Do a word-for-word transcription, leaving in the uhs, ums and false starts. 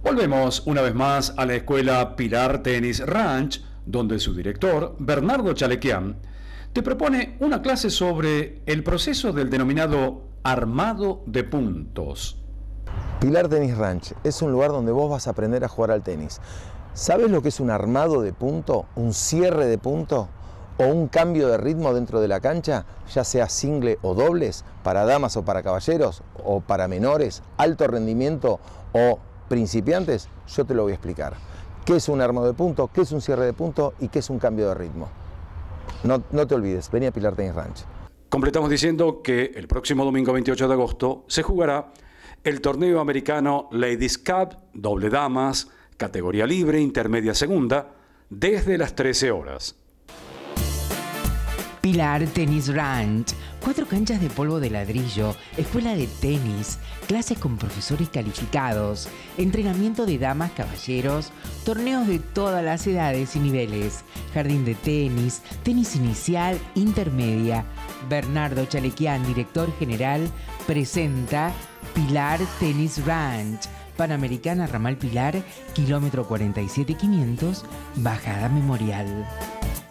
Volvemos una vez más a la escuela Pilar Tennis Ranch, donde su director, Bernardo Chalequian, te propone una clase sobre el proceso del denominado armado de puntos. Pilar Tennis Ranch es un lugar donde vos vas a aprender a jugar al tenis. ¿Sabes lo que es un armado de punto? ¿Un cierre de punto? ¿O un cambio de ritmo dentro de la cancha? Ya sea single o dobles, para damas o para caballeros, o para menores, alto rendimiento o principiantes. Yo te lo voy a explicar. ¿Qué es un armado de punto? ¿Qué es un cierre de punto? ¿Y qué es un cambio de ritmo? No, no te olvides, vení a Pilar Tennis Ranch. Completamos diciendo que el próximo domingo veintiocho de agosto se jugará el torneo americano Ladies Cup, doble damas, categoría libre, intermedia segunda, desde las trece horas. Pilar Tennis Ranch, cuatro canchas de polvo de ladrillo, escuela de tenis, clases con profesores calificados, entrenamiento de damas, caballeros, torneos de todas las edades y niveles, jardín de tenis, tenis inicial, intermedia. Bernardo Chalequian, director general, presenta Pilar Tennis Ranch, Panamericana Ramal Pilar, kilómetro cuarenta y siete quinientos, Bajada Memorial.